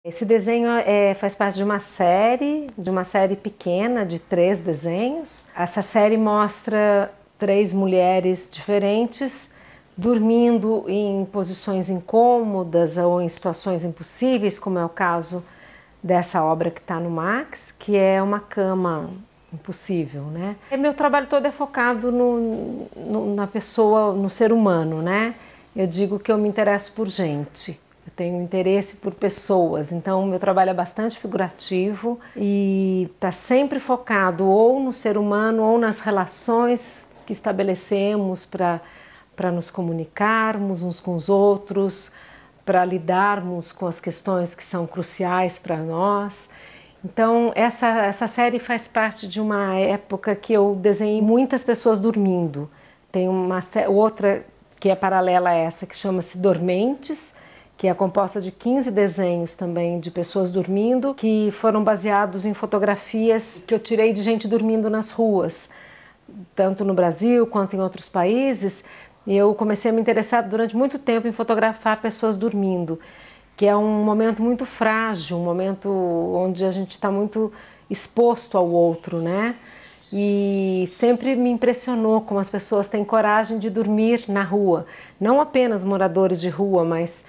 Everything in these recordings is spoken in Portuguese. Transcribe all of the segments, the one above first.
Esse desenho faz parte de uma série pequena de 3 desenhos. Essa série mostra 3 mulheres diferentes dormindo em posições incômodas ou em situações impossíveis, como é o caso dessa obra que está no Max, que é uma cama impossível, né? Meu trabalho todo é focado na pessoa, no ser humano, né? Eu digo que eu me interesso por gente. Eu tenho interesse por pessoas, então meu trabalho é bastante figurativo e está sempre focado ou no ser humano ou nas relações que estabelecemos para nos comunicarmos uns com os outros, para lidarmos com as questões que são cruciais para nós. Então essa série faz parte de uma época que eu desenhei muitas pessoas dormindo. Tem uma outra que é paralela a essa, que chama-se Dormentes, que é composta de 15 desenhos também de pessoas dormindo, que foram baseados em fotografias que eu tirei de gente dormindo nas ruas, tanto no Brasil quanto em outros países. Eu comecei a me interessar durante muito tempo em fotografar pessoas dormindo, que é um momento muito frágil, um momento onde a gente está muito exposto ao outro, né? E sempre me impressionou como as pessoas têm coragem de dormir na rua, não apenas moradores de rua, mas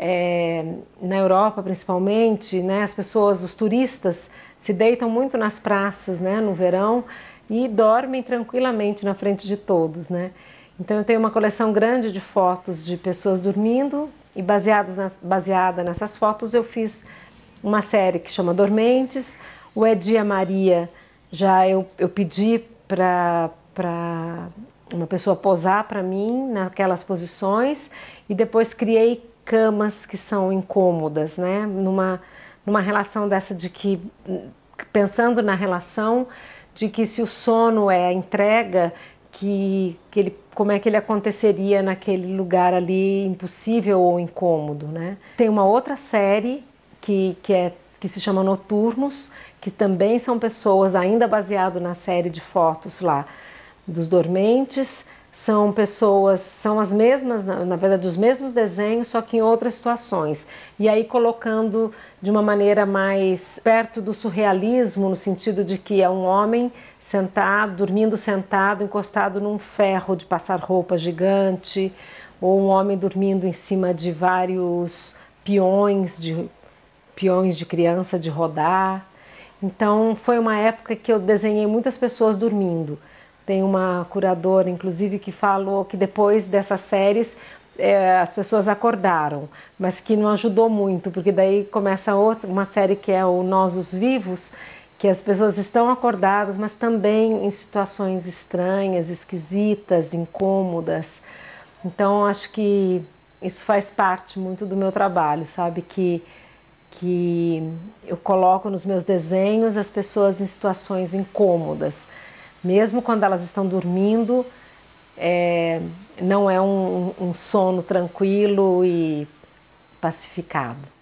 na Europa principalmente, né, as pessoas, os turistas, se deitam muito nas praças, né, no verão e dormem tranquilamente na frente de todos, né? Então eu tenho uma coleção grande de fotos de pessoas dormindo e baseada nessas fotos eu fiz uma série que chama Dormentes. O Edi e a Maria eu pedi para uma pessoa posar para mim naquelas posições e depois criei camas que são incômodas, né? Numa relação dessa de que, pensando na relação de que se o sono é a entrega, como é que ele aconteceria naquele lugar ali impossível ou incômodo, né? Tem uma outra série que se chama Noturnos, que também são pessoas ainda baseado na série de fotos lá dos Dormentes. São pessoas, são as mesmas, na verdade, os mesmos desenhos, só que em outras situações. E aí colocando de uma maneira mais perto do surrealismo, no sentido de que é um homem sentado, dormindo sentado, encostado num ferro de passar roupa gigante, ou um homem dormindo em cima de vários peões de criança de rodar. Então foi uma época que eu desenhei muitas pessoas dormindo. Tem uma curadora, inclusive, que falou que depois dessas séries as pessoas acordaram, mas que não ajudou muito, porque daí começa uma série que é o Nós os Vivos, que as pessoas estão acordadas, mas também em situações estranhas, esquisitas, incômodas. Então acho que isso faz parte muito do meu trabalho, sabe? Que eu coloco nos meus desenhos as pessoas em situações incômodas. Mesmo quando elas estão dormindo, não é um sono tranquilo e pacificado.